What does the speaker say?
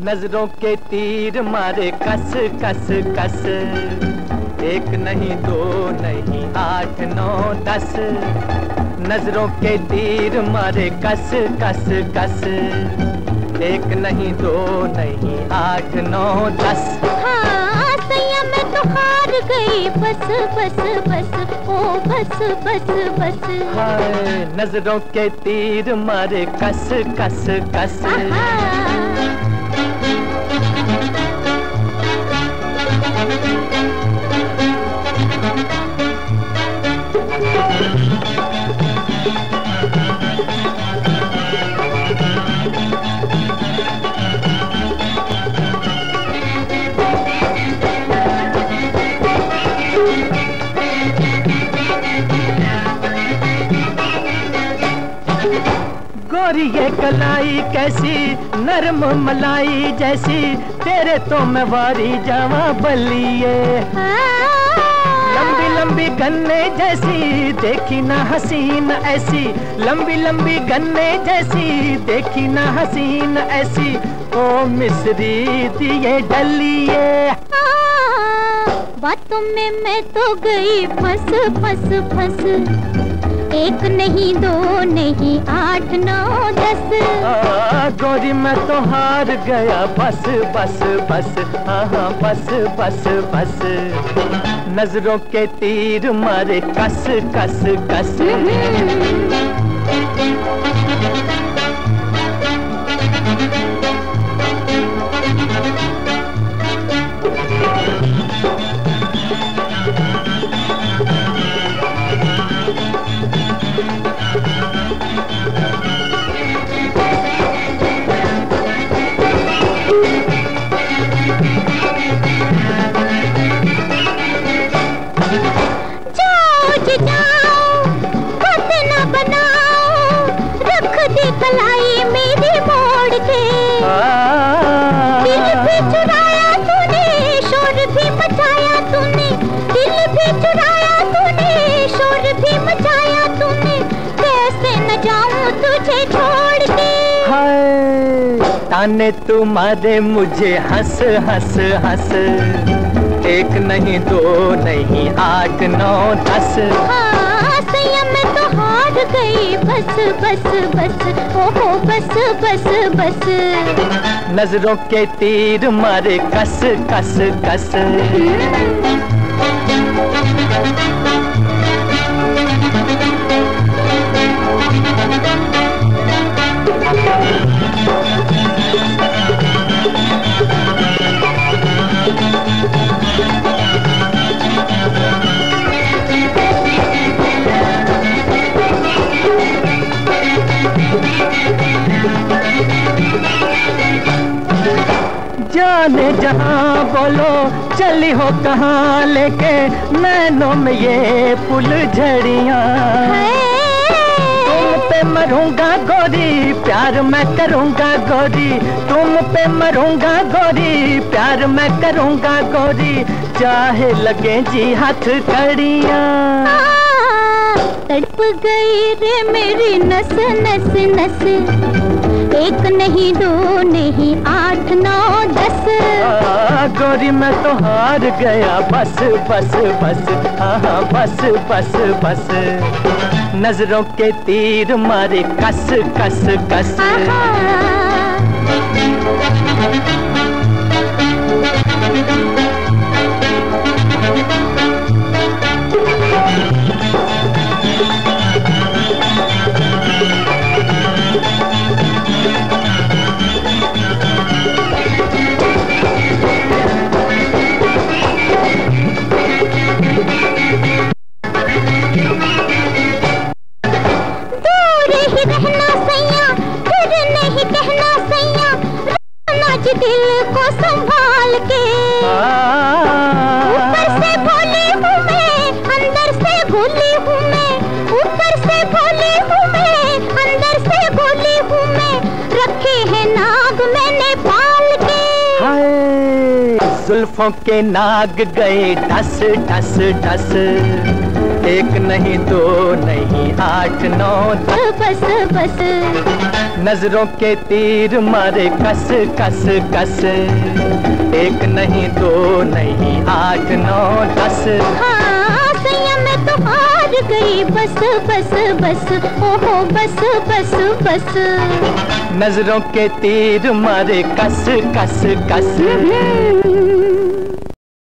नजरों के तीर मारे कस कस कस, एक नहीं दो नहीं 8 9 10। नजरों के तीर मारे कस कस कस, एक नहीं दो नहीं 8 9 10। हाँ सैया मैं तो हार गई बस बस बस, ओ बस बस बस। हाय नजरों के तीर मारे कस कस कस। गोरी ये कलाई कैसी नरम मलाई जैसी, तेरे तो मैं वारी जावा बलिए। लंबी लंबी गन्ने जैसी देखी ना हसीन ऐसी, लंबी लंबी गन्ने जैसी देखी ना हसीन ऐसी, ओ मिस्री दिए डलिए। बातों में मैं तो गई फंस फंस फंस, एक नहीं दो नहीं 8 9 10। गोरी मैं तो हार गया बस बस बस, हाँ बस बस बस। नजरों के तीर मारे कस कस कस। कलाई मेरी मोड़ के, दिल भी चुराया तूने शोर भी मचाया तूने, दिल भी चुराया तूने शोर भी मचाया तूने, कैसे न जाऊं तुझे छोड़ के। हाय ताने तुम्हारे मुझे हंस हंस हंस, एक नहीं दो नहीं 8 9 10। हाँ सैया मैं तो हार गई बस बस बस, ओहो बस बस बस। नजरों के तीर मारे कस कस कस। जाने जहाँ बोलो चली हो कहाँ, लेके नैनों में ये फूल झड़ियाँ। तुम पे मरूंगा गोरी प्यार मैं करूंगा गोरी, तुम पे मरूंगा गोरी प्यार मैं करूंगा गोरी, चाहे लगे जी हाथ कड़ियाँ। तड़प गई रे मेरी नस नस नस, एक नहीं दो नहीं 8 9 10। गोरी मैं तो हार गया बस बस बस, हाँ बस बस बस। नजरों के तीर मारे कस कस कस। दिल को संभाल के, ऊपर से भोली हूँ मैं अंदर से भोली हूँ मैं, ऊपर से भोली हूँ मैं अंदर से भोली हूँ मैं, रखे हैं नाग मैंने पाल के। हाय जुल्फों के नाग गए ढस ढस ढस, एक नहीं दो नहीं 8 9 10 बस बस नजरों के तीर मारे कस कस कस एक नहीं दो नहीं 8 9 10 हाँ सैया मैं तो हार गई बस बस बस ओहो बस बस बस नजरों के तीर मारे कस कस कस